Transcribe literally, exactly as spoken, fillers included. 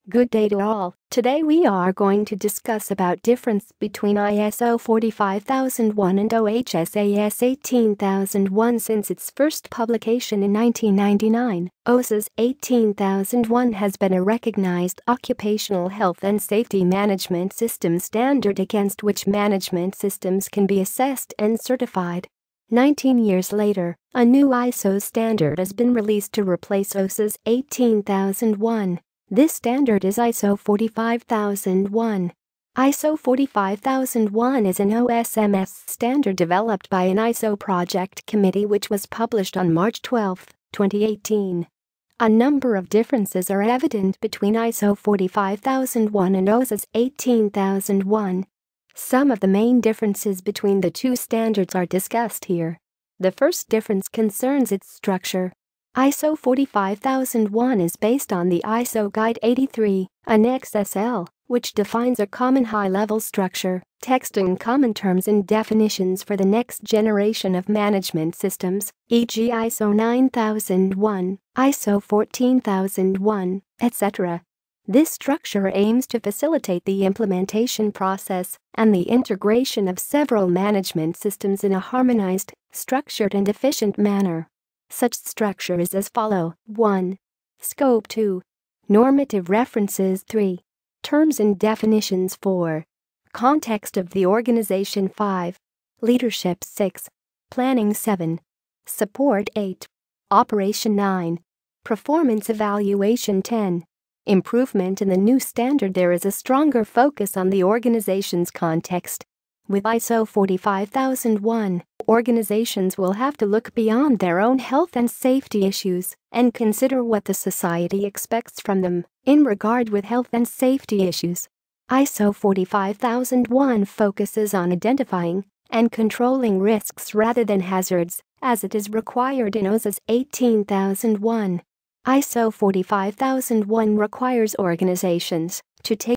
Good day to all. Today we are going to discuss about difference between I S O forty-five thousand one and O H S A S eighteen thousand one. Since its first publication in nineteen ninety-nine, Ohsas eighteen thousand one has been a recognized occupational health and safety management system standard against which management systems can be assessed and certified. nineteen years later, a new I S O standard has been released to replace Ohsas eighteen thousand one. This standard is I S O forty-five thousand one. I S O forty-five thousand one is an O H S M S standard developed by an I S O project committee which was published on March twelfth, twenty eighteen. A number of differences are evident between I S O forty-five thousand one and Ohsas eighteen thousand one. Some of the main differences between the two standards are discussed here. The first difference concerns its structure. I S O forty-five thousand one is based on the I S O Guide eighty-three, Annex S L, which defines a common high-level structure, text and common terms and definitions for the next generation of management systems, for example I S O nine thousand one, I S O fourteen thousand one, et cetera. This structure aims to facilitate the implementation process and the integration of several management systems in a harmonized, structured and efficient manner. Such structure is as follow: one. Scope two. Normative references three. Terms and definitions four. Context of the organization five. Leadership six. Planning seven. Support eight. Operation nine. Performance evaluation ten. Improvement. In the new standard there is a stronger focus on the organization's context. With I S O forty-five thousand one, organizations will have to look beyond their own health and safety issues and consider what the society expects from them in regard with health and safety issues. I S O forty-five thousand one focuses on identifying and controlling risks rather than hazards, as it is required in Ohsas eighteen thousand one. I S O forty-five thousand one requires organizations to take